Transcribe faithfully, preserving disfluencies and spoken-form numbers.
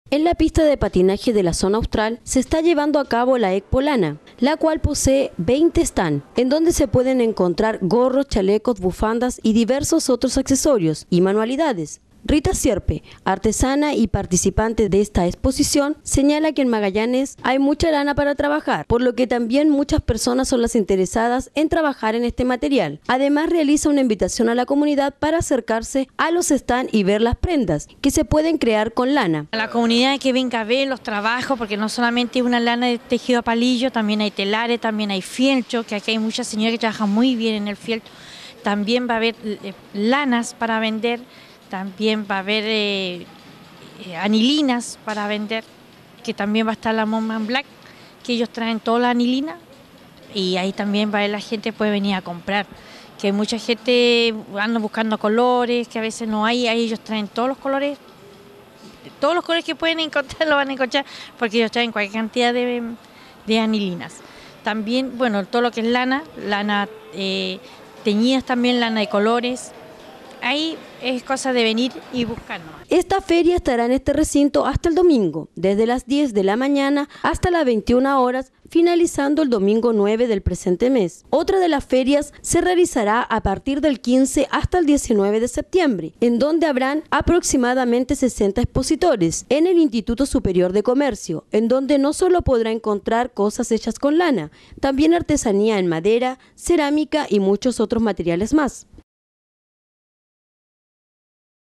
En la pista de patinaje de la zona austral se está llevando a cabo la Expo Lana, la cual posee veinte stands, en donde se pueden encontrar gorros, chalecos, bufandas y diversos otros accesorios y manualidades. Rita Sierpe, artesana y participante de esta exposición, señala que en Magallanes hay mucha lana para trabajar, por lo que también muchas personas son las interesadas en trabajar en este material. Además, realiza una invitación a la comunidad para acercarse a los stands y ver las prendas que se pueden crear con lana. A la comunidad que venga a ver los trabajos, porque no solamente es una lana de tejido a palillo, también hay telares, también hay fieltro, que aquí hay muchas señoras que trabajan muy bien en el fieltro. También va a haber lanas para vender. También va a haber eh, eh, anilinas para vender, que también va a estar la Mom and Black, que ellos traen toda la anilina y ahí también va a ver, la gente puede venir a comprar, que mucha gente anda buscando colores, que a veces no hay, ahí ellos traen todos los colores, todos los colores que pueden encontrar lo van a encontrar, porque ellos traen cualquier cantidad de, de anilinas. También, bueno, todo lo que es lana, lana eh, teñidas también, lana de colores. Ahí es cosa de venir y buscarnos. Esta feria estará en este recinto hasta el domingo, desde las diez de la mañana hasta las veintiuna horas, finalizando el domingo nueve del presente mes. Otra de las ferias se realizará a partir del quince hasta el diecinueve de septiembre, en donde habrán aproximadamente sesenta expositores en el Instituto Superior de Comercio, en donde no solo podrá encontrar cosas hechas con lana, también artesanía en madera, cerámica y muchos otros materiales más.